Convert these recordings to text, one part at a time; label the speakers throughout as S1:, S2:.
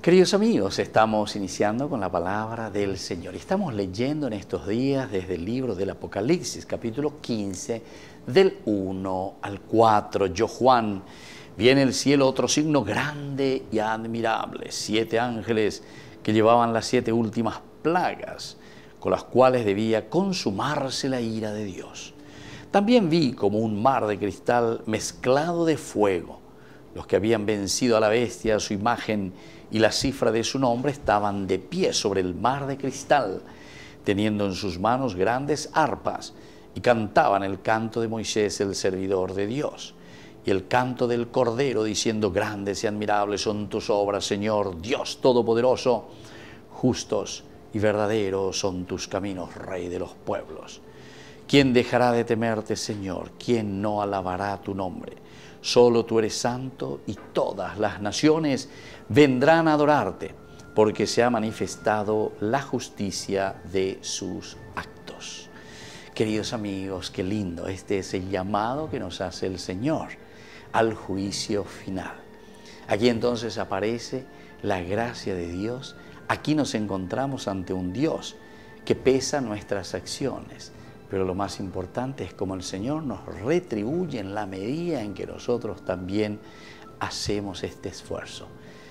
S1: Queridos amigos, estamos iniciando con la palabra del Señor. Estamos leyendo en estos días desde el libro del Apocalipsis, capítulo 15, del 1 al 4. Yo, Juan, vi en el cielo otro signo grande y admirable, 7 ángeles que llevaban las 7 últimas plagas, con las cuales debía consumarse la ira de Dios. También vi como un mar de cristal mezclado de fuego. Los que habían vencido a la bestia, a su imagen y la cifra de su nombre, estaban de pie sobre el mar de cristal, teniendo en sus manos grandes arpas, y cantaban el canto de Moisés, el servidor de Dios, y el canto del Cordero, diciendo: grandes y admirables son tus obras, Señor, Dios Todopoderoso, justos y verdaderos son tus caminos, Rey de los pueblos. ¿Quién dejará de temerte, Señor? ¿Quién no alabará tu nombre? Solo tú eres santo, y todas las naciones vendrán a adorarte, porque se ha manifestado la justicia de sus actos. Queridos amigos, qué lindo, este es el llamado que nos hace el Señor al juicio final. Aquí entonces aparece la gracia de Dios. Aquí nos encontramos ante un Dios que pesa nuestras acciones. Pero lo más importante es cómo el Señor nos retribuye en la medida en que nosotros también hacemos este esfuerzo.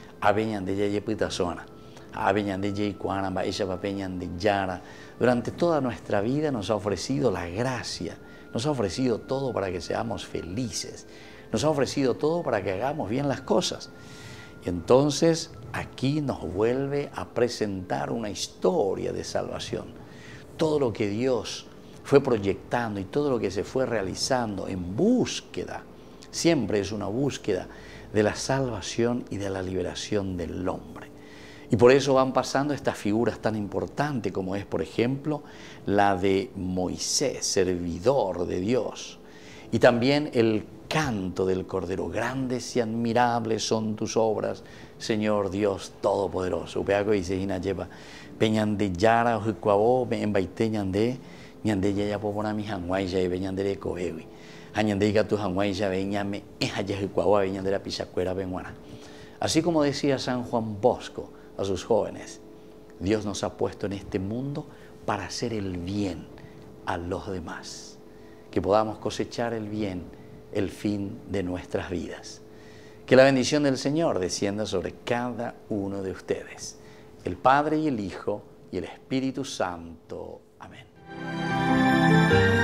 S1: Durante toda nuestra vida nos ha ofrecido la gracia, nos ha ofrecido todo para que seamos felices, nos ha ofrecido todo para que hagamos bien las cosas. Y entonces aquí nos vuelve a presentar una historia de salvación. Todo lo que Dios fue proyectando y todo lo que se fue realizando en búsqueda, siempre es una búsqueda de la salvación y de la liberación del hombre. Y por eso van pasando estas figuras tan importantes como es, por ejemplo, la de Moisés, servidor de Dios, y también el canto del Cordero: grandes y admirables son tus obras, Señor Dios Todopoderoso. Ñande ya popona mi hanguay ya ve ñandere cohewi. Añande tu hanguay ya ve ñame ya jucuagua ve ñandera pisacuera benguana. Así como decía San Juan Bosco a sus jóvenes, Dios nos ha puesto en este mundo para hacer el bien a los demás. Que podamos cosechar el bien, el fin de nuestras vidas. Que la bendición del Señor descienda sobre cada uno de ustedes. El Padre y el Hijo y el Espíritu Santo. Amén.